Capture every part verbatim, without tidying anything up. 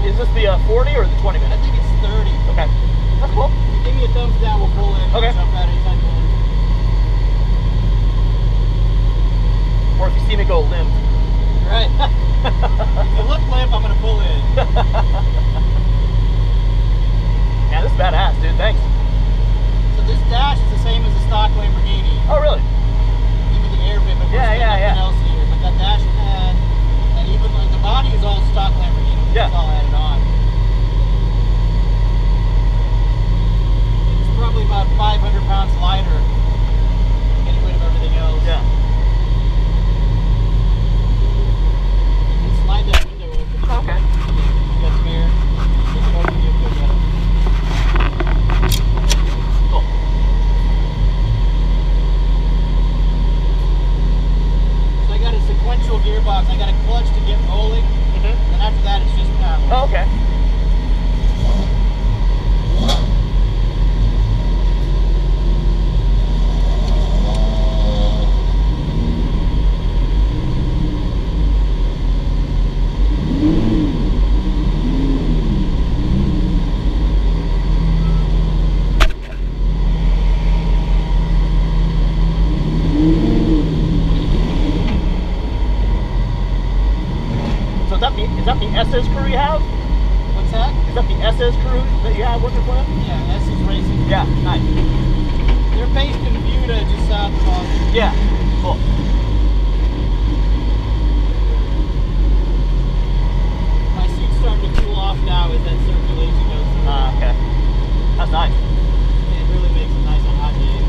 is this the uh, forty or the twenty minute? I think it's thirty. Okay. That's cool. If you give me a thumbs down, we'll pull in. Okay. Jump out anytime you want. Or if you see me go limp. Right. If you look limp, I'm gonna pull in. Yeah, this is badass, dude. Thanks. So this dash is the same as the stock Lamborghini. Oh, really? Even the air bit, but Yeah, yeah, nothing yeah. else here. But that dash pad, and even like the body is all stock Lamborghini. Yeah. It's all added on. It's probably about five hundred pounds lighter. Getting rid of everything else. Yeah. You can slide that window open. Okay. You got some air. You can open your window. Cool. So I got a sequential gearbox. I got a clutch to get rolling, Mm-hmm. and after that it's just paddle. Oh, okay. So is that the is that the S S crew you have? What's that? Is that the S S crew that you have working for you? Yeah, S is Racing. Yeah. Nice. They're based in Buda, just south of Austin. Yeah. Cool. My seat's starting to cool off now as that circulation goes through. Ah, okay. That's nice. It really makes it nice on hot days.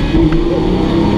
Good.